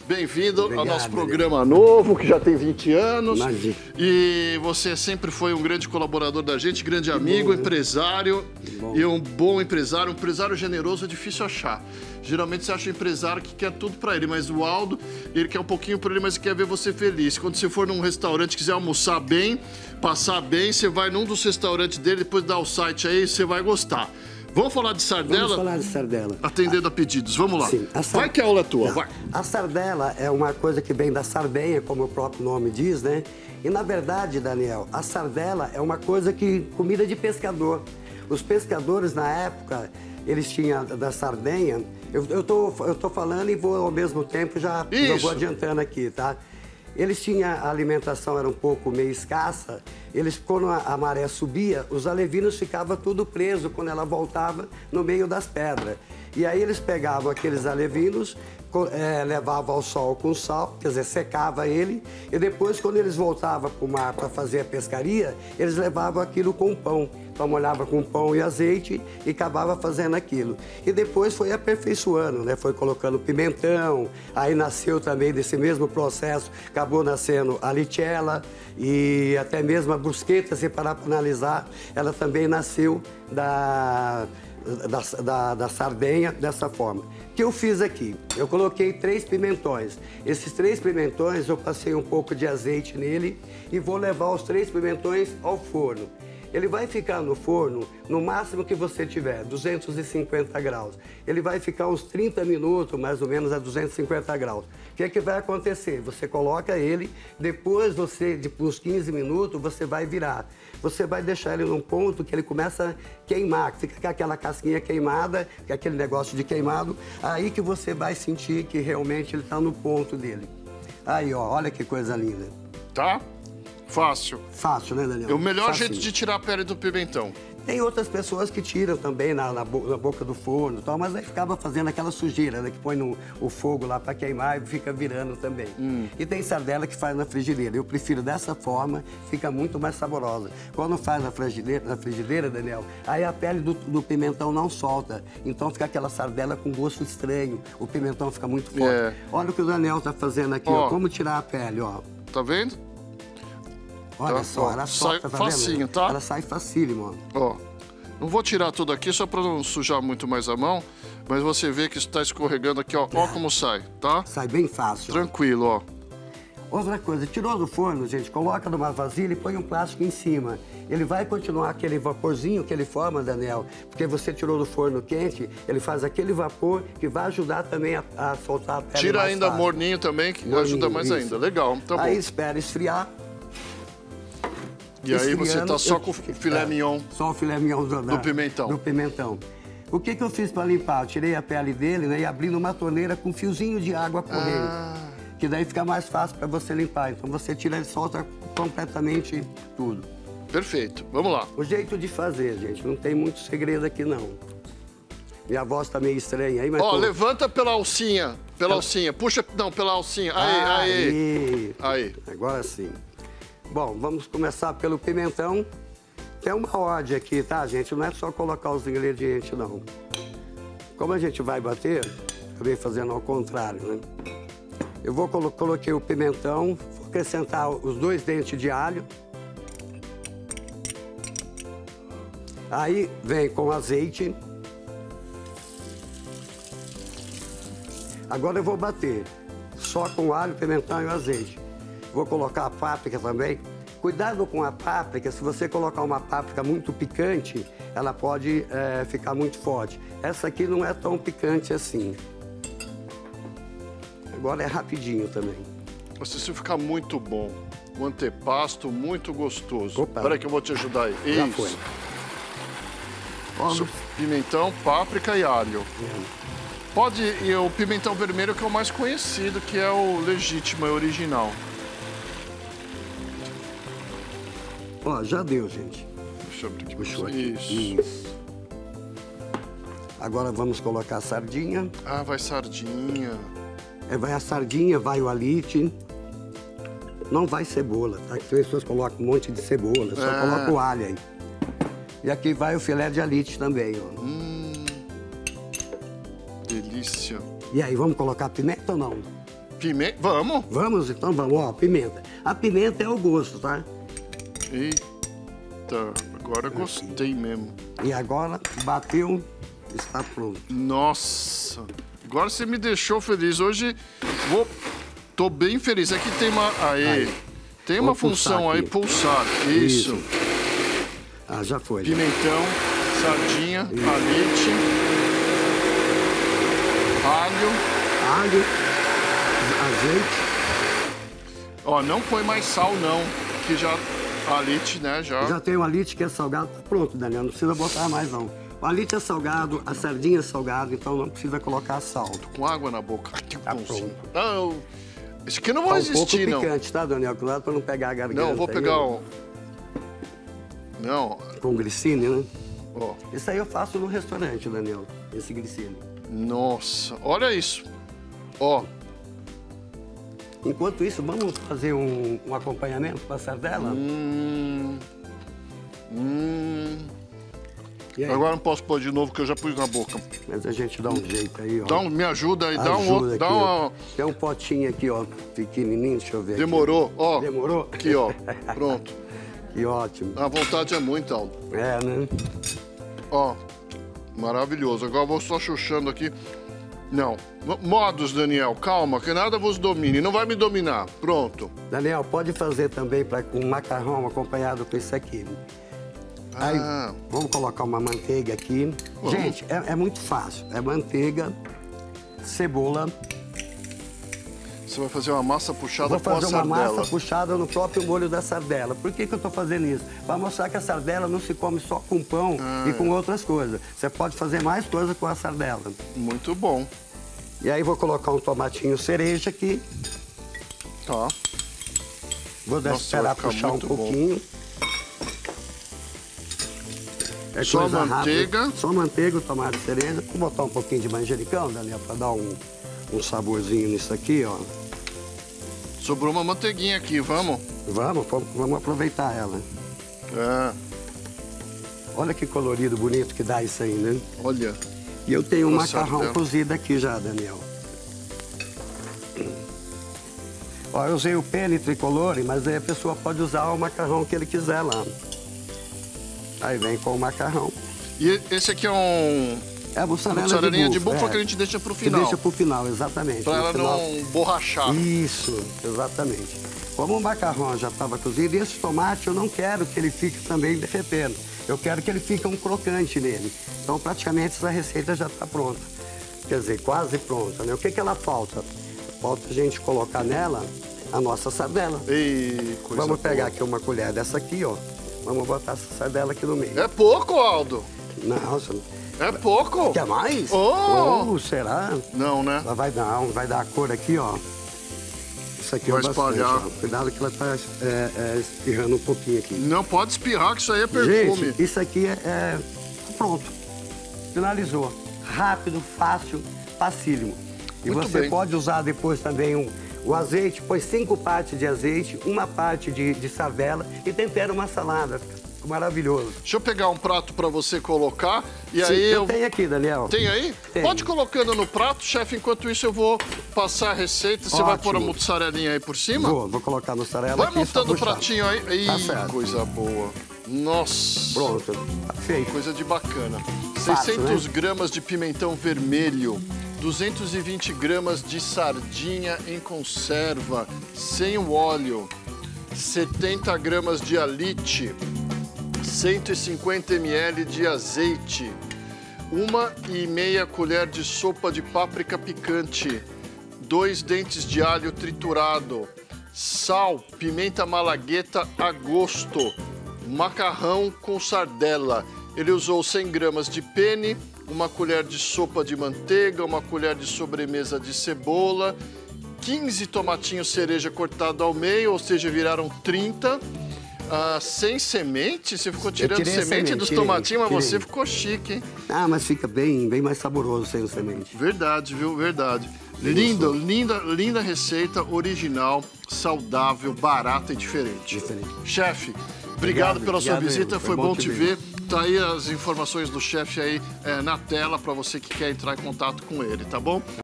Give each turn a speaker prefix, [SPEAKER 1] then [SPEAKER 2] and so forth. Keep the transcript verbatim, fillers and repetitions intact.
[SPEAKER 1] bem-vindo ao nosso programa novo, que já tem vinte anos.
[SPEAKER 2] Imagina.
[SPEAKER 1] E você sempre foi um grande colaborador da gente, grande amigo,
[SPEAKER 2] bom, né?
[SPEAKER 1] empresário. E um bom empresário, um empresário generoso é difícil achar. Geralmente você acha um empresário que quer tudo pra ele, mas o Aldo, ele quer um pouquinho pra ele, mas ele quer ver você feliz. Quando você for num restaurante, quiser almoçar bem, passar bem, você vai num dos restaurantes dele, depois dá o site aí, você vai gostar. Vamos falar de sardela?
[SPEAKER 2] Vamos falar de sardela.
[SPEAKER 1] Atendendo a pedidos. Vamos lá.
[SPEAKER 2] Sim, a sar...
[SPEAKER 1] Vai que a aula é tua,
[SPEAKER 2] Não.
[SPEAKER 1] vai.
[SPEAKER 2] A sardela é uma coisa que vem da sardenha, como o próprio nome diz, né? E, na verdade, Daniel, a sardela é uma coisa que... comida de pescador. Os pescadores, na época, eles tinham da sardenha... Eu, eu, tô, eu tô falando e vou, ao mesmo tempo, já, já vou adiantando aqui, tá? Eles tinham, a alimentação era um pouco meio escassa, eles, quando a, a maré subia, os alevinos ficavam tudo preso quando ela voltava no meio das pedras. E aí eles pegavam aqueles alevinos, é, levavam ao sol com sal, quer dizer, secava ele, e depois, quando eles voltavam para o mar para fazer a pescaria, eles levavam aquilo com pão. Então molhava com pão e azeite e acabava fazendo aquilo. E depois foi aperfeiçoando, né? Foi colocando pimentão, aí nasceu também desse mesmo processo, acabou nascendo a lichella e até mesmo a brusqueta, se parar para analisar, ela também nasceu da, da, da, da sardenha dessa forma. O que eu fiz aqui? Eu coloquei três pimentões. Esses três pimentões eu passei um pouco de azeite nele e vou levar os três pimentões ao forno. Ele vai ficar no forno, no máximo que você tiver, duzentos e cinquenta graus. Ele vai ficar uns trinta minutos, mais ou menos, a duzentos e cinquenta graus. O que é que vai acontecer? Você coloca ele, depois você, de uns quinze minutos, você vai virar. Você vai deixar ele num ponto que ele começa a queimar, fica com aquela casquinha queimada, com aquele negócio de queimado, aí que você vai sentir que realmente ele está no ponto dele. Aí, ó, olha que coisa linda.
[SPEAKER 1] Tá? Fácil.
[SPEAKER 2] Fácil, né, Daniel?
[SPEAKER 1] É o melhor
[SPEAKER 2] Facinho.
[SPEAKER 1] jeito de tirar a pele do pimentão.
[SPEAKER 2] Tem outras pessoas que tiram também na, na, bo na boca do forno e tal, mas aí ficava fazendo aquela sujeira, né? Que põe no, o fogo lá para queimar e fica virando também. Hum. E tem sardela que faz na frigideira. Eu prefiro dessa forma, fica muito mais saborosa. Quando faz na frigideira, na frigideira, Daniel, aí a pele do, do pimentão não solta. Então fica aquela sardela com gosto estranho. O pimentão fica muito forte. É. Olha o que o Daniel tá fazendo aqui, ó. Ó, como tirar a pele, ó.
[SPEAKER 1] Tá vendo?
[SPEAKER 2] Olha
[SPEAKER 1] tá,
[SPEAKER 2] só,
[SPEAKER 1] ó,
[SPEAKER 2] ela solta,
[SPEAKER 1] sai
[SPEAKER 2] tá
[SPEAKER 1] facinho,
[SPEAKER 2] vendo?
[SPEAKER 1] tá?
[SPEAKER 2] Ela sai facílimo, ó.
[SPEAKER 1] Ó, não vou tirar tudo aqui só pra não sujar muito mais a mão, mas você vê que isso tá escorregando aqui, ó. Ó como sai, tá?
[SPEAKER 2] Sai bem fácil.
[SPEAKER 1] Tranquilo, ó.
[SPEAKER 2] Outra coisa, tirou do forno, gente, coloca numa vasilha e põe um plástico em cima. Ele vai continuar aquele vaporzinho que ele forma, Daniel, porque você tirou do forno quente, ele faz aquele vapor que vai ajudar também a, a soltar a pele.
[SPEAKER 1] Tira
[SPEAKER 2] mais
[SPEAKER 1] ainda
[SPEAKER 2] fácil.
[SPEAKER 1] morninho também, que
[SPEAKER 2] Morninho,
[SPEAKER 1] ajuda mais
[SPEAKER 2] isso.
[SPEAKER 1] ainda. Legal, tá bom.
[SPEAKER 2] Aí espera esfriar.
[SPEAKER 1] E aí você tá só
[SPEAKER 2] eu,
[SPEAKER 1] com o filé
[SPEAKER 2] é,
[SPEAKER 1] mignon.
[SPEAKER 2] Só o filé mignon do, da,
[SPEAKER 1] do pimentão.
[SPEAKER 2] Do pimentão. O que que eu fiz para limpar? Eu tirei a pele dele, né, e abri numa torneira com um fiozinho de água correndo. Ah. Que daí fica mais fácil para você limpar. Então você tira e solta completamente tudo.
[SPEAKER 1] Perfeito. Vamos lá.
[SPEAKER 2] O jeito de fazer, gente, não tem muito segredo aqui, não. Minha voz tá meio estranha aí, mas...
[SPEAKER 1] Ó,
[SPEAKER 2] tô...
[SPEAKER 1] levanta pela alcinha. Pela alcinha. Puxa, não, pela alcinha. Aí, aí.
[SPEAKER 2] Aí.
[SPEAKER 1] Aí.
[SPEAKER 2] Agora sim. Bom, vamos começar pelo pimentão. Tem uma ordem aqui, tá, gente? Não é só colocar os ingredientes, não. Como a gente vai bater, acabei fazendo ao contrário, né? Eu vou colo coloquei o pimentão, vou acrescentar os dois dentes de alho. Aí vem com azeite. Agora eu vou bater só com alho, pimentão e o azeite. Vou colocar a páprica também. Cuidado com a páprica, se você colocar uma páprica muito picante, ela pode é, ficar muito forte. Essa aqui não é tão picante assim. Agora é rapidinho também.
[SPEAKER 1] Nossa, isso fica muito bom. O antepasto muito gostoso.
[SPEAKER 2] Opa.
[SPEAKER 1] Espera que eu vou te ajudar aí.
[SPEAKER 2] Já
[SPEAKER 1] Isso.
[SPEAKER 2] foi.
[SPEAKER 1] Isso. Pimentão, páprica e alho.
[SPEAKER 2] É.
[SPEAKER 1] Pode, e o pimentão vermelho que é o mais conhecido, que é o legítimo, é o original.
[SPEAKER 2] Ó, já deu, gente.
[SPEAKER 1] Deixa eu abrir aqui.
[SPEAKER 2] Puxou aqui.
[SPEAKER 1] Isso.
[SPEAKER 2] Isso. Agora vamos colocar a sardinha.
[SPEAKER 1] Ah, vai sardinha.
[SPEAKER 2] É, vai a sardinha, vai o alite. Não vai cebola, tá? Que as pessoas colocam um monte de cebola, só
[SPEAKER 1] é.
[SPEAKER 2] coloca o alho aí. E aqui vai o filé de alite também, ó.
[SPEAKER 1] Hum, delícia.
[SPEAKER 2] E aí, vamos colocar pimenta ou não?
[SPEAKER 1] Pimenta, vamos?
[SPEAKER 2] Vamos, então vamos, ó, pimenta. A pimenta é o gosto, tá?
[SPEAKER 1] Eita, agora eu gostei mesmo.
[SPEAKER 2] E agora, bateu, está pronto.
[SPEAKER 1] Nossa, agora você me deixou feliz. Hoje, vou... tô bem feliz. Aqui tem uma... Aê,
[SPEAKER 2] Aí.
[SPEAKER 1] tem
[SPEAKER 2] Vou
[SPEAKER 1] uma função
[SPEAKER 2] pulsar
[SPEAKER 1] aí,
[SPEAKER 2] aqui.
[SPEAKER 1] pulsar. Isso.
[SPEAKER 2] Isso. Ah, já foi.
[SPEAKER 1] Pimentão, sardinha, alite, alho.
[SPEAKER 2] Alho, azeite.
[SPEAKER 1] Ó, não põe mais sal não, que já alite, né, já.
[SPEAKER 2] Já tem o alite que é salgado, tá pronto, Daniel, não precisa botar mais não. O alite é salgado, a sardinha é salgada, então não precisa colocar sal.
[SPEAKER 1] Com água na boca. Ai, que
[SPEAKER 2] Tá
[SPEAKER 1] bonzinho.
[SPEAKER 2] pronto.
[SPEAKER 1] Não, isso aqui não
[SPEAKER 2] Tá
[SPEAKER 1] vai
[SPEAKER 2] um pouco
[SPEAKER 1] existir, não.
[SPEAKER 2] picante, tá, Daniel? Cuidado pra não pegar a garganta.
[SPEAKER 1] Não, vou
[SPEAKER 2] aí,
[SPEAKER 1] pegar
[SPEAKER 2] ó.
[SPEAKER 1] um... Não,
[SPEAKER 2] Com glicine, né?
[SPEAKER 1] ó.
[SPEAKER 2] Isso aí eu faço no restaurante, Daniel, esse glicine.
[SPEAKER 1] Nossa, olha isso. Ó,
[SPEAKER 2] Enquanto isso, vamos fazer um, um acompanhamento para a sardela?
[SPEAKER 1] hum... Hum...
[SPEAKER 2] E aí?
[SPEAKER 1] Agora não posso pôr de novo, que eu já pus na boca.
[SPEAKER 2] Mas a gente dá um jeito aí, ó.
[SPEAKER 1] Dá um, me ajuda aí, dá um
[SPEAKER 2] Ajuda
[SPEAKER 1] outro,
[SPEAKER 2] aqui,
[SPEAKER 1] dá
[SPEAKER 2] ó.
[SPEAKER 1] uma...
[SPEAKER 2] Tem um potinho aqui, ó, pequenininho, deixa eu ver aqui.
[SPEAKER 1] Demorou, ó.
[SPEAKER 2] Demorou?
[SPEAKER 1] Aqui, ó, pronto.
[SPEAKER 2] Que ótimo.
[SPEAKER 1] A vontade é muito, Aldo.
[SPEAKER 2] É, né?
[SPEAKER 1] Ó, maravilhoso. Agora eu vou só chuchando aqui. Não. M- Modos, Daniel, calma, que nada vos domine. Não vai me dominar. Pronto.
[SPEAKER 2] Daniel, pode fazer também para com macarrão acompanhado com isso aqui. Aí,
[SPEAKER 1] Ah.
[SPEAKER 2] vamos colocar uma manteiga aqui.
[SPEAKER 1] Vamos.
[SPEAKER 2] Gente, é, é muito fácil. É manteiga, cebola.
[SPEAKER 1] Você vai fazer uma massa puxada
[SPEAKER 2] Vou
[SPEAKER 1] com a
[SPEAKER 2] fazer uma
[SPEAKER 1] sardela.
[SPEAKER 2] massa puxada no próprio molho da sardela. Por que, que eu estou fazendo isso? Para mostrar que a sardela não se come só com pão
[SPEAKER 1] Ah,
[SPEAKER 2] e com
[SPEAKER 1] é.
[SPEAKER 2] outras coisas. Você pode fazer mais coisas com a sardela.
[SPEAKER 1] Muito bom.
[SPEAKER 2] E aí vou colocar um tomatinho cereja aqui.
[SPEAKER 1] Tá.
[SPEAKER 2] Vou deixar
[SPEAKER 1] Nossa,
[SPEAKER 2] esperar
[SPEAKER 1] vai ficar
[SPEAKER 2] puxar um
[SPEAKER 1] muito bom.
[SPEAKER 2] pouquinho. É
[SPEAKER 1] Só
[SPEAKER 2] coisa
[SPEAKER 1] manteiga.
[SPEAKER 2] rápida. Só manteiga, o tomate cereja. Vou botar um pouquinho de manjericão, Daniel, para dar um, um saborzinho nisso aqui, ó.
[SPEAKER 1] Sobrou uma manteiguinha aqui, vamos?
[SPEAKER 2] Vamos, vamos vamos aproveitar ela.
[SPEAKER 1] É,
[SPEAKER 2] Olha que colorido bonito que dá isso aí, né?
[SPEAKER 1] olha.
[SPEAKER 2] E eu tenho um
[SPEAKER 1] Nossa,
[SPEAKER 2] macarrão
[SPEAKER 1] Deus.
[SPEAKER 2] cozido aqui já, Daniel. Ó, eu usei o penne tricolore, mas aí a pessoa pode usar o macarrão que ele quiser lá. Aí vem com o macarrão.
[SPEAKER 1] E esse aqui é um...
[SPEAKER 2] É a mussarela
[SPEAKER 1] mussarelinha de
[SPEAKER 2] búfala,
[SPEAKER 1] búfala
[SPEAKER 2] é.
[SPEAKER 1] que a gente deixa pro
[SPEAKER 2] Que
[SPEAKER 1] final.
[SPEAKER 2] deixa pro final, exatamente.
[SPEAKER 1] Pra
[SPEAKER 2] No
[SPEAKER 1] ela
[SPEAKER 2] final.
[SPEAKER 1] não borrachar.
[SPEAKER 2] Isso, exatamente. Como o macarrão já estava cozido, e esse tomate eu não quero que ele fique também derretendo. Eu quero que ele fique um crocante nele. Então, praticamente, essa receita já está pronta. Quer dizer, quase pronta, né? O que, que ela falta? Falta a gente colocar nela a nossa sardela.
[SPEAKER 1] Ei, coisa
[SPEAKER 2] Vamos pegar
[SPEAKER 1] boa.
[SPEAKER 2] aqui uma colher dessa aqui, ó. Vamos botar essa sardela aqui no meio.
[SPEAKER 1] É pouco, Aldo.
[SPEAKER 2] Nossa,
[SPEAKER 1] É pouco.
[SPEAKER 2] quer mais?
[SPEAKER 1] Oh!
[SPEAKER 2] Oh, será?
[SPEAKER 1] Não, né?
[SPEAKER 2] Ela vai dar, vai dar a cor aqui, ó. Isso aqui
[SPEAKER 1] Vai
[SPEAKER 2] é bastante,
[SPEAKER 1] espalhar.
[SPEAKER 2] ó. Cuidado que ela tá é, é, espirrando um pouquinho aqui.
[SPEAKER 1] Não pode espirrar, que isso aí é perfume.
[SPEAKER 2] Gente, isso aqui é, é pronto. Finalizou. Rápido, fácil, facílimo. E
[SPEAKER 1] Muito
[SPEAKER 2] você
[SPEAKER 1] bem.
[SPEAKER 2] pode usar depois também um, o azeite, põe cinco partes de azeite, uma parte de, de sardela e tempera uma salada. Fica maravilhoso.
[SPEAKER 1] Deixa eu pegar um prato pra você colocar e
[SPEAKER 2] Sim,
[SPEAKER 1] aí
[SPEAKER 2] eu
[SPEAKER 1] eu...
[SPEAKER 2] tenho aqui, Daniel.
[SPEAKER 1] Tem aí?
[SPEAKER 2] Tem.
[SPEAKER 1] Pode ir colocando no prato, chefe. Enquanto isso eu vou passar a receita. Você vai pôr a
[SPEAKER 2] Ótimo.
[SPEAKER 1] mussarelinha aí por cima?
[SPEAKER 2] Vou, vou colocar no mussarela
[SPEAKER 1] Vai
[SPEAKER 2] aqui, só
[SPEAKER 1] montando o
[SPEAKER 2] puxar.
[SPEAKER 1] pratinho aí. Ih,
[SPEAKER 2] Tá certo.
[SPEAKER 1] coisa boa. Nossa.
[SPEAKER 2] Pronto, tá feito.
[SPEAKER 1] Coisa de bacana.
[SPEAKER 2] Fácil,
[SPEAKER 1] seiscentos
[SPEAKER 2] né?
[SPEAKER 1] gramas de pimentão vermelho, duzentos e vinte gramas de sardinha em conserva, sem o óleo, setenta gramas de alite, cento e cinquenta mililitros de azeite, uma e meia colher de sopa de páprica picante, dois dentes de alho triturado, sal, pimenta malagueta a gosto, macarrão com sardela. Ele usou cem gramas de penne, uma colher de sopa de manteiga, uma colher de sobremesa de cebola, quinze tomatinhos cereja cortado ao meio, ou seja, viraram trinta. Ah, sem semente? Você ficou tirando
[SPEAKER 2] tirei a
[SPEAKER 1] semente,
[SPEAKER 2] semente,
[SPEAKER 1] dos
[SPEAKER 2] tirei,
[SPEAKER 1] tomatinhos, mas
[SPEAKER 2] tirei.
[SPEAKER 1] você ficou chique, hein?
[SPEAKER 2] Ah, mas fica bem, bem mais saboroso sem o semente.
[SPEAKER 1] Verdade, viu? Verdade. Linda, linda, linda receita, original, saudável, barata e diferente.
[SPEAKER 2] Diferente.
[SPEAKER 1] Chefe, obrigado,
[SPEAKER 2] Obrigado,
[SPEAKER 1] pela sua
[SPEAKER 2] obrigado,
[SPEAKER 1] visita,
[SPEAKER 2] Igor.
[SPEAKER 1] foi bom te ver. Tá aí as informações do chefe aí é, na tela para você que quer entrar em contato com ele, tá bom?